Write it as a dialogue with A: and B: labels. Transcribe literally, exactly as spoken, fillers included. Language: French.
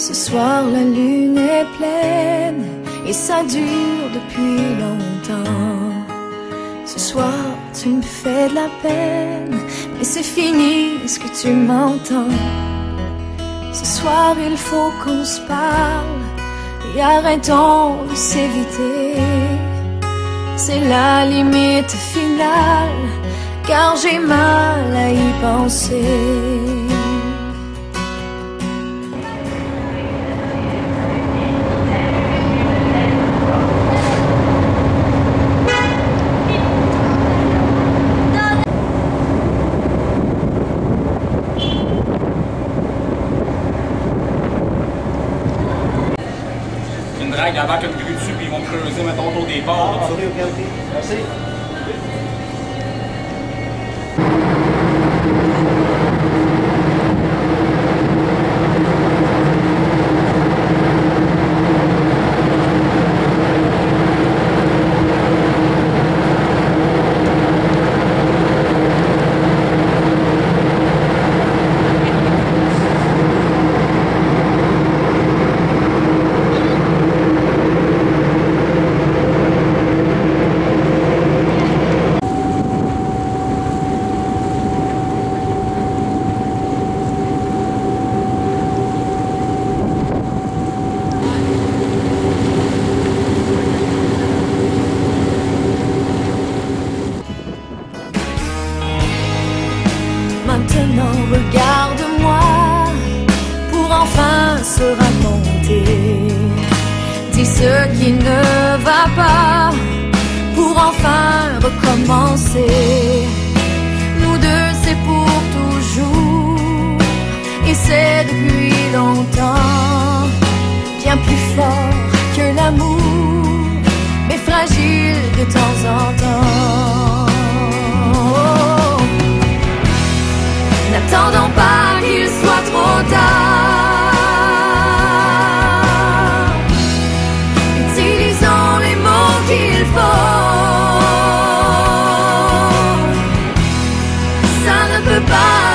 A: Ce soir la lune est pleine et ça dure depuis longtemps. Ce soir tu me fais de la peine, mais c'est fini, est-ce que tu m'entends? Ce soir il faut qu'on se parle et arrêtons de s'éviter. C'est la limite finale, car j'ai mal à y penser.
B: Une drague avant qu'une grue dessus, puis ils vont me creuser, mettons, autour des ports.
C: Ah, ok, ok, ok. Merci.
A: Maintenant regarde-moi pour enfin se raconter. Dis ce qui ne va pas pour enfin recommencer. Nous deux c'est pour toujours et c'est depuis longtemps. Bien plus fort que l'amour, mais fragile de temps en temps. N'attendons pas qu'il soit trop tard. Utilisons les mots qu'il faut. Ça ne peut pas